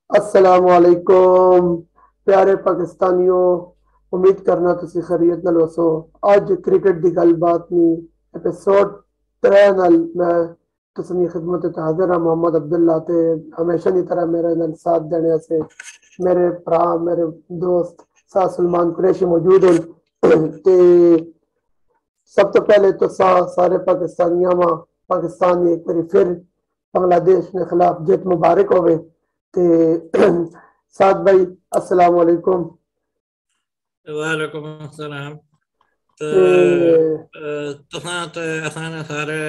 अस्सलामुअलैकुम प्यारे पाकिस्तानियों। उम्मीद करना तुसी खैरियत नाल वसो। आज क्रिकेट दी गलबात नी एपिसोड 3 नाल मैं तुसनी खिदमत च हाजिर हां। मोहम्मद अब्दुल्ला ते हमेशा की तरह मेरे नाल साथ देने से मेरे भरा मेरे दोस्त सा सलमान कुरैशी मौजूद हैं। ते सब तो पहले तो सारे पाकिस्तानियों में पाकिस्तान ने एक बार फिर बांग्लादेश के खिलाफ जीत मुबारक होवे। ते साद भाई अस्सलाम वालेकुम। वालेकुम अस्सलाम। तो ते तुसां तो असां सारे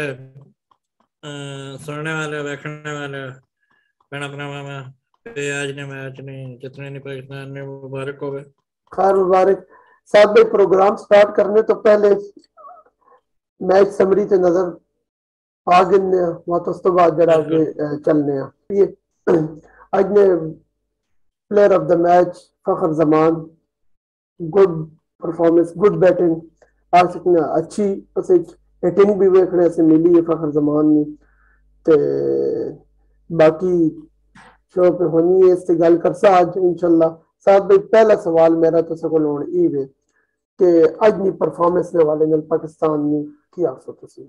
सुनने वाले देखने वाले भैन भरावां में ते आज ने मैच ने जितने ने पाकिस्तान ने मुबारक होवे। खैर मुबारक। साद भाई प्रोग्राम स्टार्ट करने तो पहले मैच समरी ते नजर आ गिनने वहां तो उस तो बाद जरा बिल्कुल अगे चलने ये आज ने player of the match Fakhar Zaman. Good performance good batting आज ने अच्छी उसे हिटिंग भी देखने से मिली है फखर जमान ने। ते बाकी शो पे होनी है इससे गल करसा आज इंशाल्लाह। साथ भाई पहला सवाल मेरा तो सको लोन ई वे कि आज नी परफॉर्मेंस ने वाले ने पाकिस्तान ने की आसो तुसी।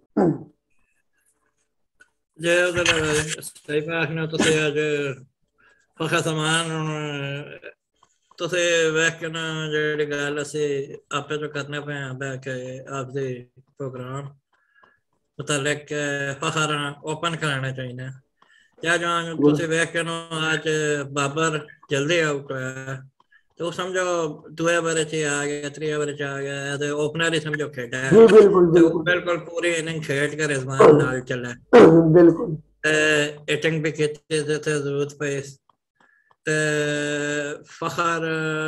जय उदला भाई सही बात ने तुसे आज फखर समान तुसे वेख के ना जेडी गल असी आपे जो करने पे बैक आपदे प्रोग्राम मुतालिक फखर ओपन कराना चाहिए। या जो तुसे वेख के ना आज बाबर जल्दी आउट होया तो समझो दुए ओवर च आ गया त्रीए ओवर च आ गया तो ओपनर ही समझो खेड़ा है जी बिल्कुल तो बिल्कुल बिल्कुल पूरी इनिंग खेड के रिजवान नाल चला बिल्कुल। हिटिंग भी की जरूरत पे ते फखर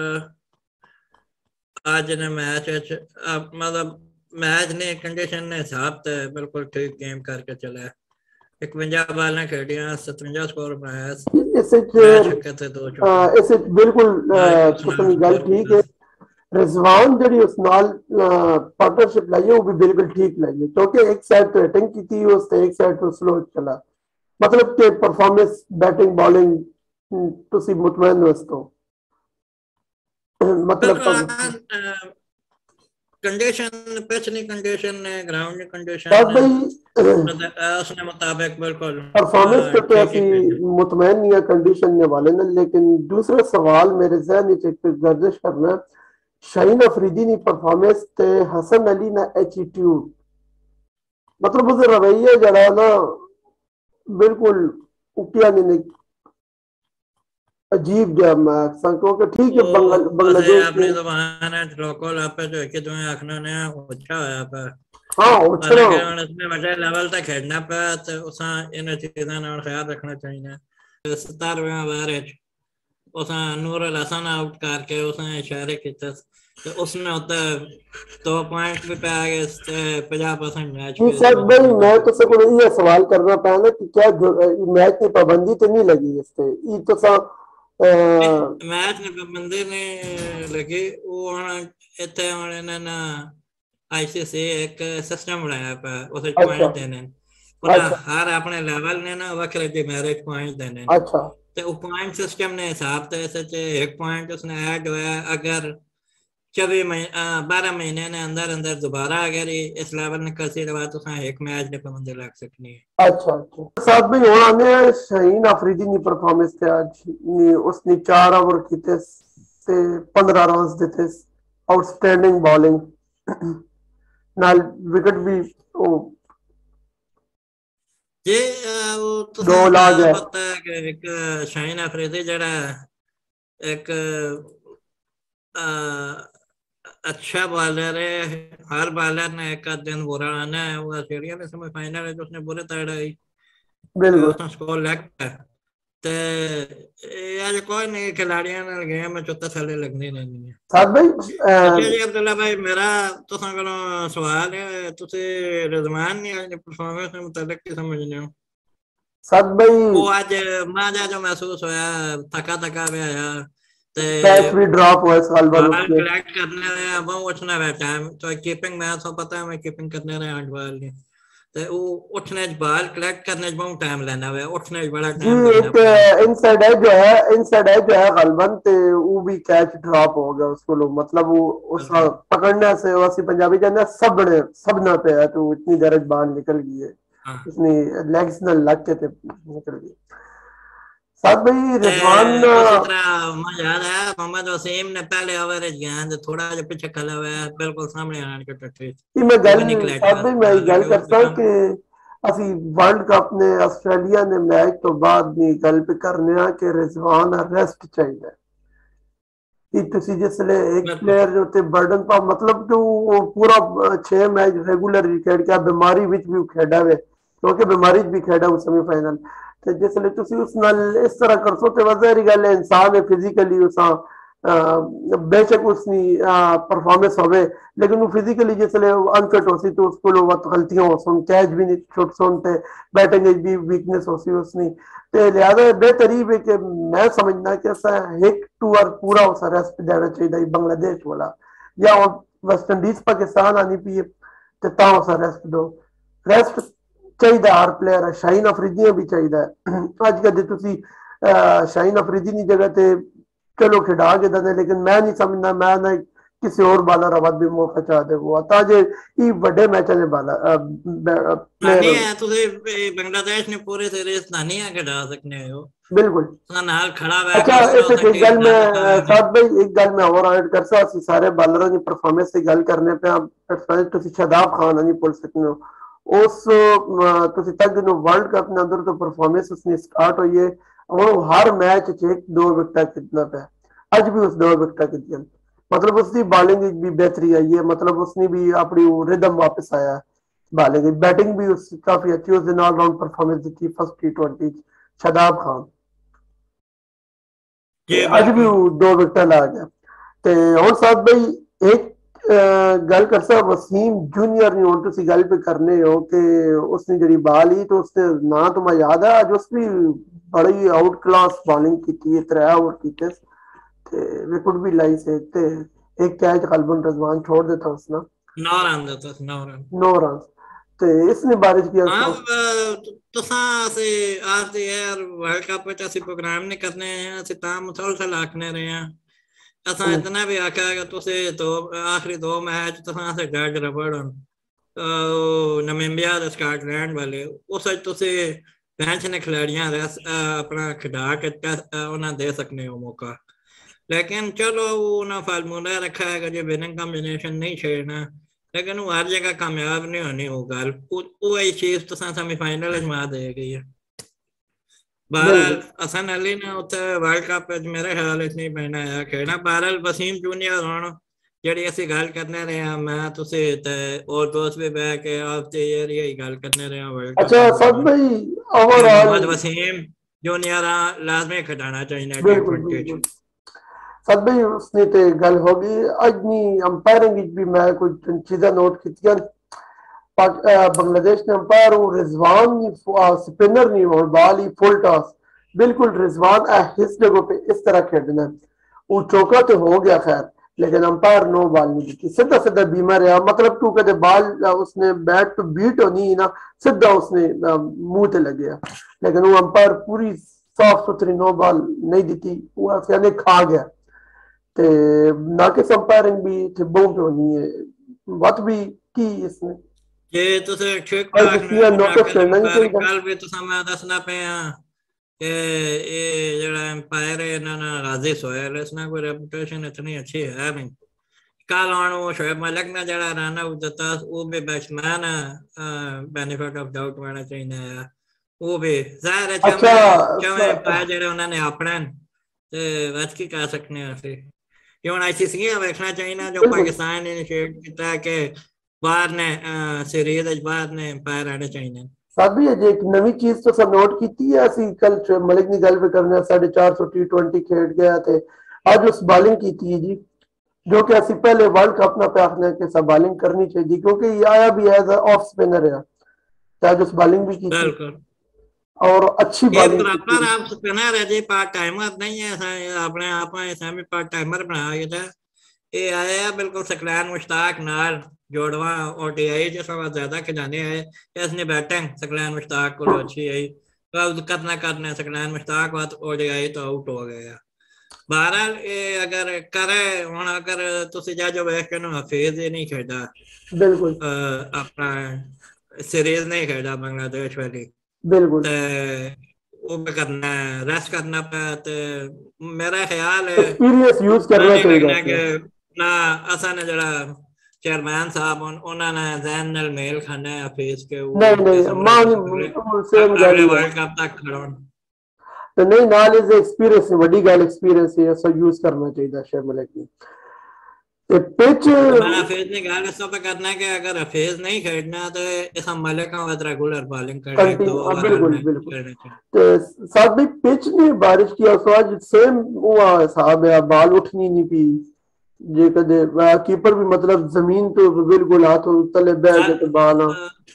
आज ने मैच मतलब मैच ने कंडीशन ने हिसाब ते बिल्कुल ठीक गेम करके चला है। 51 बालें खेडियां 57 स्कोर बनाया। इसे त्रै छक्के ते 2 चौके इसे बिल्कुल आज उस नाल तुसनी गल स्कोर ठीक है। रिजवान जड़ी उस नाल पार्टनरशिप लाई है वो भी बिल्कुल ठीक लाई है क्योंकि एक साइड तो हिटिंग की थी उससे एक साइड तो स्लो चला मतलब कि परफॉर्मेंस बैटिंग बॉलिंग तुसी मुतमैन हो मतलब बिल्कुल कंडीशन पिच नी कंडीशन ने ग्राउंड नी कंडीशन साहब ने भाई उसने मुताबिक बिल्कुल परफॉर्मेंस पे तो ठीक ऐसी ही खेली। मुतमैन नहीं है कंडीशन ने वाले ने लेकिन दूसरा सवाल मेरे जहन में एक गर्दिश करना शाहीन अफरीदी ने परफॉर्मेंस ते हसन अली ना एटीट्यूड मतलब उसे रवैया जरा ना बिल्कुल उकिया नहीं अजीब जब मैं क्योंकि ठीक है वो असे बांग्लादेश अपनी ने जबान है लोकल आपे जो कि तुम्हें आखना ने अच्छा होया पर हाँ उछना हालांकि हुन इसमें बड़े लेवल तक खेलना पे तो उसा इन चीज़ों का ख्याल रखना चाहिए। 17वें ओवर उसा नूर अल हसन आउट करके उसने इशारे किए तो उसमें होता 2 पॉइंट भी पे आ गए 50% मैच जी भी सर उसमें भाई जीत मैं गए। तो सको ये सवाल करना पाया कि क्या मैच की पाबंदी तो नहीं लगी इस पे ये तो सा मैच ने पाबंदी ने लगी वो इतने इन्होंने आईसीसी एक सिस्टम बनाया पे उसे अच्छा पॉइंट देने उन्हें अच्छा हर अपने लेवल ने ना वक्र डिमेरिट पॉइंट देने अच्छा तो वो पॉइंट सिस्टम ने हिसाब से ऐसे एक पॉइंट उसने ऐड हुआ अगर 12 महीने ने अंदर अंदर दोबारा अगर इस लेवल ने करती रहा तो एक मैच ने पाबंदी लग सकनी है। अच्छा अच्छा साहब भाई और आने शाहीन अफरीदी की परफॉर्मेंस थे आज उसने 4 ओवर किए से 15 रन देते आउटस्टैंडिंग बॉलिंग नाल विकेट भी वो जी वो तो दो ला गया। पता है कि एक शाहीन अफरीदी जरा एक अ, अच्छा बॉलर है। हर बॉलर ने एक आध दिन बुरा आना है वो ऑस्ट्रेलिया में सेमीफाइनल है जो उसने बुरे तगड़ाई बिल्कुल उसने स्कोर लग ते यार कोई नहीं खिलाड़ियों ने गेम में चौथा साले लगने नहीं है। साहब भाई अच्छा जी अब्दुल्ला भाई मेरा तुसां कोलों सवाल है तुसी रिजवान ने आज परफॉर्मेंस के मुताबिक की समझने हो साहब भाई वो आज माजा जो महसूस होया थका थका भी आया ते कैच भी ड्रॉप हुआ इस साल बार बॉल उसके। कलेक्ट करने में बहुत उछना रहता है तो कीपिंग मैं तो पता है मैं कीपिंग करने रहे 8 बॉल की ते वो उठने बाल कलेक्ट करने बहुत टाइम लेना है, उठने बड़ा जी टाइम एक लेना इनसाइड है जो है गलबन ते वो भी कैच ड्रॉप हो गया उसको लोग मतलब वो उस पे। पकड़ने से वैसे पंजाबी कहते हैं सब ने पे है तो इतनी दर्ज बाल निकल गई है हाँ इतनी लेग्स न लग के थे निकल गई साथ भाई ते रिजवान उसी तरह मुझे याद है मोहम्मद वसीम ने पहले ओवर गेंद थोड़ा जो पीछे खड़ा हुआ है बिल्कुल सामने आने के टक्कर कि मैं वो गल भी निकला साथ भाई मैं हालांकि गल वो करता कि ਅਸੀਂ ਵਰਲਡ ਕੱਪ ਨੇ ਆਸਟ੍ਰੇਲੀਆ ਨੇ ਮੈਚ ਤੋਂ ਬਾਅਦ ਦੀ ਗੱਲ ਵੀ ਕਰਨੇ ਆ ਕਿ ਰਿਜ਼ਵਾਨ ਰੈਸਟ ਚਾਹੀਦਾ कि ਤੁਸੀਂ जिसले एक बिल्कुल प्लेयर जो थे बर्डन पा मतलब कि वो पूरा 6 मैच रेगुलर खेड के बीमारी विच भी खेडा वे क्योंकि बीमारी भी खेडा वो सेमीफाइनल ਤੇ ਜਿਸਲੇ ਤੁਸੀਂ ਉਸ ਨਾਲ ਇਸ ਤਰ੍ਹਾਂ ਕਰਸੋ ਤੇ ਵਜ਼ਰੀ ਗੱਲ ਹੈ ਇਨਸਾਨ ਹੈ ਫਿਜ਼ੀਕਲੀ ਉਸਾਂ बेशक उसकी परफॉर्मेंस होवे लेकिन वो फिजिकली जिसले अनफिट होसी तो उसको वक्त गलतियां हो सुन कैच भी नहीं छुट सुनते बैटिंग भी वीकनेस होसी उसनी ते लिहाजा बेहतरी है कि मैं समझना कि ऐसा एक टूर पूरा उस रेस्ट देना चाहिए बांग्लादेश वाला या वेस्ट इंडीज पाकिस्तान आनी पी ते ता उस रेस्ट दो रेस्ट चाहिए हर प्लेयर शाहीन अफरीदी भी चाहिए अज कल तुसी शाहीन अफरीदी की जगह ते चलो खिडा के दे लेकिन मैं नहीं समझना मैं ना किसी और बालर आवाज भी मौका चाह दे वो ताजे ई बड़े मैच ने बाला नानी प्लेयर है तुझे बांग्लादेश ने पूरे सीरीज नानी है खिला सकने हो बिल्कुल नाल खड़ा हुआ अच्छा किस तरह इस एक गल तक में साथ भाई एक गल में और ऐड कर सा सारे बालरों की परफॉर्मेंस की गल करने पे आप शादाब खान नहीं बोल सकते हो उस तक वर्ल्ड कप ने अंदर तो परफॉर्मेंस उसने स्टार्ट हुई है और हर मैच एक 2 विकेट कितना पे अज भी उस 2 विकेट की मतलब उसकी बॉलिंग भी बेहतरी आई है मतलब उसने भी अपनी रिदम वापस आया बॉलिंग बैटिंग भी उसकी काफी अच्छी उस दिन ऑलराउंड परफॉर्मेंस दी फर्स्ट T20 शादाब खान जी अज भी बिल्कुल 2 विकेट ला गया ਤੇ ਹੁਣ ਸਾਹਿਬ भाई एक गल कर सा वसीम जूनियर ने ਹੁਣ ਤੁਸੀਂ ਗੱਲ पे करने हो कि उसने जड़ी बाल ही तो उसने ना तो मैं याद है आज उसने बड़ी आउट क्लास बॉलिंग की 3 ओवर कीते ते विकेट भी लाई से ते एक कैच कलबन रजवान छोड़ देता उसने 9 रन देता 9 रन 9 रन ते इसने बारिश किया हाँ तुसां से आज यार वर्ल्ड कप में ਅਸੀਂ प्रोग्राम नहीं करने हैं ਅਸੀਂ ਤਾਂ मुसलसल आखने रहे हैं असां इतना भी आखा है कि तुसे तो आखिरी 2 मैच तुसां से जज रबड़ नमीबिया ते स्कॉटलैंड वाले उस तुसे बेंच ने खिलाड़ियां अपना खिडा के उन्हें दे सकने हो मौका लेकिन चलो उन्हें फार्मूला रखा है कि जो विनिंग कॉम्बिनेशन नहीं छेड़ना लेकिन वो हर जगह कामयाब नहीं होनी वो गल वो चीज तो सेमीफाइनल अजमा दे गई है बहरहाल हसन अली ने उत्थे वर्ल्ड कप मेरे ख्याल नहीं पहना है खेलना बहरहाल वसीम जूनियर हुण ਜਿਹੜੀ ਅਸੀਂ ਗੱਲ ਕਰਨੇ ਰਹੇ ਹਾਂ मैं तुसी ते और दोस्त भी बैठ के आपसे ये गल करने रहे हैं वर्ल्ड कप अच्छा सब भाई ओवरऑल मोहम्मद वसीम जूनियर लाजमी खिलाना चाहिए बिल्कुल T20 बिल्कुल सब भाई उसने ते गल होगी अज नी अंपायरिंग भी मैं कुछ चीजें नोट की बांग्लादेश ने अंपायर रिजवान स्पिनर नहीं और बॉल ही फुल टॉस बिल्कुल रिजवान इस जगह पे इस तरह खेलना वो चौका तो हो गया खैर लेकिन अंपायर नो बॉल नहीं दी सीधा सीधा बीमार रहा मतलब तू कहते बॉल उसने बैट तो बीट होनी ना सीधा उसने मुंह ते लग गया लेकिन वो अंपायर पूरी साफ सुथरी नो बॉल नहीं दी वो यानी खा गया ते नाकिस अंपायरिंग भी थे बहुत होनी है वत भी की इसने जे तुसे ठीक और ठाक दूसरी नोटिस करना ही अंपायर चाहिए गल भी तुसा मैं दसना पे कि ये जड़ा एम्पायर है ना राजी सोहेल इसना कोई रेपुटेशन इतनी अच्छी है नहीं कल आने वो शोएब मलिक ने जड़ा रन आउट देता वो भी बैट्समैन बेनिफिट ऑफ डाउट होना चाहिए वो भी जाहिर है अच्छा चवे एम्पायर जड़े उन्होंने अपने ते वच की कह सकने हैं ਅਸੀਂ कि ਹੁਣ आईसीसी देखना चाहिए जो पाकिस्तान ने इनिशिएट किया कि बाहर ने सीरीज बाहर ने एम्पायर आने चाहिए साबी अजे एक नवी चीज तो सब नोट की है ਅਸੀਂ कल मलिक की गल पे करने 450 T20 खेड गया थे आज उस बॉलिंग की थी जी जो कि ਅਸੀਂ पहले वर्ल्ड कप ना पे आखने के सब बॉलिंग करनी चाहिए क्योंकि ये आया भी एज ऑफ स्पिनर है आज उस बॉलिंग भी की थी और अच्छी बॉलिंग प्रॉपर आप स्पिनर है जी पार्ट टाइमर नहीं है अपने आप ऐसा भी पार्ट टाइमर बनाया था ये आया बिल्कुल सकलैन मुश्ताक नाल जोड़वा ओडीआई जिस वक्त ज्यादा खिलाने आए इसने बैटिंग सकलैन मुश्ताक को अच्छी आई तो करना करना सकलैन मुश्ताक बात ओडीआई तो आउट हो गया। बहरहाल ये अगर करे हुण अगर तुसी जो वेख के हफीज ही नहीं खेड़ा बिल्कुल अपना सीरीज नहीं खेड़ा बांग्लादेश वाली बिल्कुल वो करना है रेस्ट करना पे ते मेरा ख्याल है एक्सपीरियंस यूज करना नहीं लगना चाहिए। कि ना असा ने जरा चेयरमैन साहब उन्होंने जहन नाल मेल खाना है हफीज के वो नहीं नहीं सेम अगले गल वर्ल्ड कप तक खड़ोन तो नहीं नाल इज एक्सपीरियंस वड्डी गल एक्सपीरियंस है सो यूज करना चाहिए शेर मलिक ने ते पिच मैं हफीज ने गल इस पे करना है कि अगर हफीज नहीं खेलना तो इस मलिक का रेगुलर बॉलिंग करना है 2 ओवर बिल्कुल में बिल्कुल करना चाहिए। तो साथ भी पिच ने बारिश की सो आज सेम हुआ हिसाब है बाल उठनी नहीं पी जे कदे कीपर भी मतलब जमीन तो बिल्कुल हाथों तले बैठ के बाल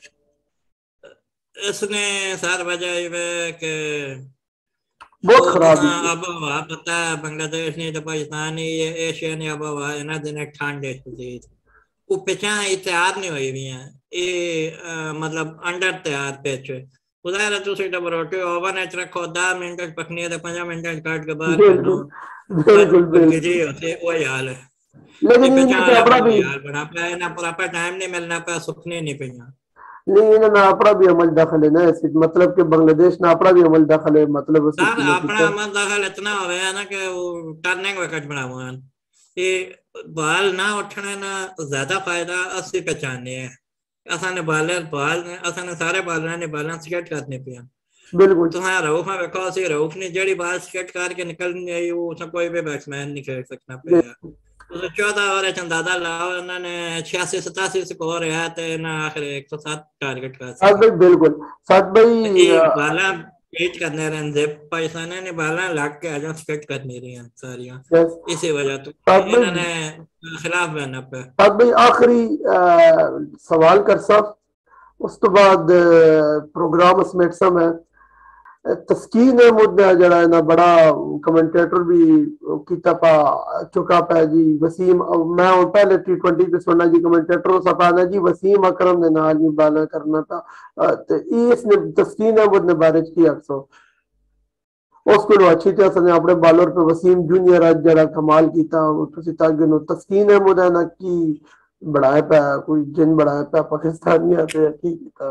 इसने सार वजह है कि बहुत खराब अब हवा पता है बांग्लादेश ने तो पाकिस्तान ये एशिया ने अब हवा है ना दिन ठंड है वो पिचा तैयार नहीं हुई हुई हैं ये मतलब अंडर तैयार पिच उधर तुसी डब रोटी ओवन च रखो 10 मिनट पकनी है तो 5 मिनट काट के बाहर करो बिल्कुल बिल्कुल जी होते वही हाल है लेकिन पिचा इनके अपना भी यार बना पाया ना पूरा टाइम नहीं मिलना पाया सुखने नहीं पिया नहीं इन्होंने अपना भी अमल दखल है ना ऐसे मतलब कि बांग्लादेश ना अपना भी अमल दखल है मतलब सर अपना अमल दखल इतना हो गया ना कि वो टर्निंग विकेट बना हुआ ये बाल ना उठने ना ज्यादा फायदा अस्सी पहचानने है असाने असाने सारे बालर ने बाल स्केट करने पिया बिल्कुल तो हाँ रऊफ में देखो सी रऊफ ने जड़ी बाल स्केट करके निकलनी आई वो कोई भी बैट्समैन नहीं खेल सकना पिया तो 14 ओवर अंदाजा लाओ उन्होंने 86-87 स्कोर है तो ना आखिर 107 टारगेट कर सके बिल्कुल साथ भाई बाला पेट करने रहे पाकिस्तान ने बाला लाग के आजा स्केट करनी रही हैं सारियां इसी वजह तो इन्होंने खिलाफ बहना पे साथ भाई आखिरी सवाल कर सब उस तो बाद प्रोग्राम समेट सब है तस्कीन अहमद ने जरा ना बड़ा कमेंटेटर भी किया पा चुका पा जी वसीम मैं पहले T20 पे सुनना जी कमेंटेटर सपाना जी वसीम अकरम ने नाल जी बाला करना था तो इसने तस्कीन अहमद ने बारिश की अक्सर उसको अच्छी तरह से अपने बॉलर पे वसीम जूनियर आज जरा कमाल किया तस्कीन अहमद है ना कि बढ़ाया पा कोई जिन बढ़ाया पा पाकिस्तानी आते किया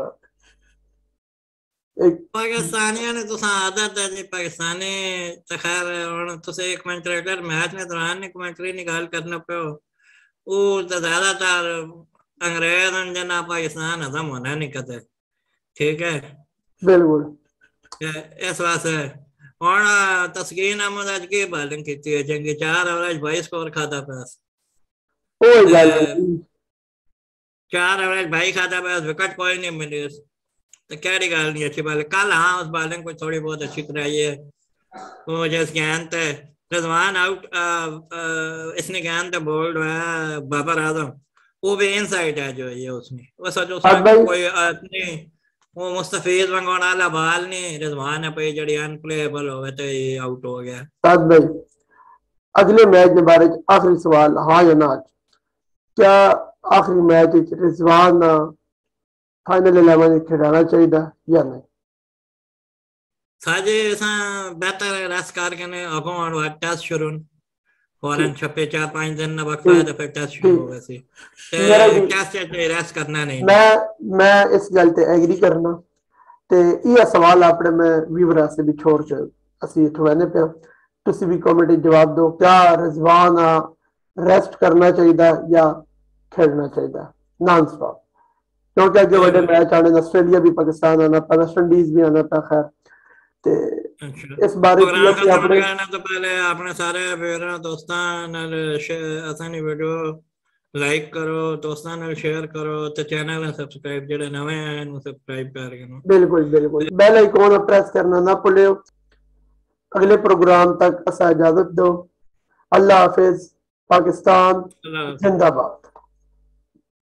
पाकिस्तानियों ने तो आदत है जी पाकिस्तानी तो खैर और तो से कमेंटेटर मैच में दौरान ने कमेंट्री निकाल करना पे वो तो ज्यादातर अंग्रेज जना पाकिस्तान हजम होना नहीं कहते ठीक है बिल्कुल इस वास्ते और तस्कीन अहमद आज की बॉलिंग की थी जंगी 4 ओवर 22 स्कोर खाता पास 4 ओवर 22 खाता पास विकेट कोई नहीं मिली तो क्या गल नहीं अच्छी बात कल हाँ उस बॉलिंग को थोड़ी बहुत अच्छी तरह ये वो जैसे ज्ञान थे रिजवान आउट इसने ज्ञान थे बोल्ड हुआ बाबर आजम वो भी इनसाइड है जो ये उसने वो सोचो कोई अपनी वो मुस्तफीज मंगवाने वाला बॉल नहीं रिजवान है पे जड़ी अनप्लेएबल हो गए तो ये आउट हो गया साद भाई अगले मैच के बारे में आखिरी सवाल हाँ या ना क्या आखिरी मैच रिजवान फाइनल 11 खिलाना चाहिए या नहीं साजे ऐसा बेहतर रेस्ट करके ने अगों और टेस्ट शुरू फौरन 6-5 दिन ना वक्त है तो फिर टेस्ट शुरू हो वैसे टेस्ट से रेस्ट करना नहीं मैं इस गल ते एग्री करना ते ये सवाल अपने मैं व्यूअर से भी छोड़ के असि ठवाने पे तुसी भी कमेंट जवाब दो क्या रिजवान रेस्ट करना चाहिए या खेलना चाहिए नॉन स्टॉप क्योंकि अगे बड़े मैच आने ऑस्ट्रेलिया भी पाकिस्तान आना था वेस्ट इंडीज भी आना था खैर ते इस बारे में तो पहले अपने सारे दोस्तों नाल असानी वीडियो लाइक करो दोस्तों नाल शेयर करो ते चैनल सब्सक्राइब जेडे नवे आए नु सब्सक्राइब कर के बिल्कुल बिल्कुल बेल आइकॉन प्रेस करना ना भूलियो अगले प्रोग्राम तक असा इजाजत दो अल्लाह हाफिज पाकिस्तान जिंदाबाद।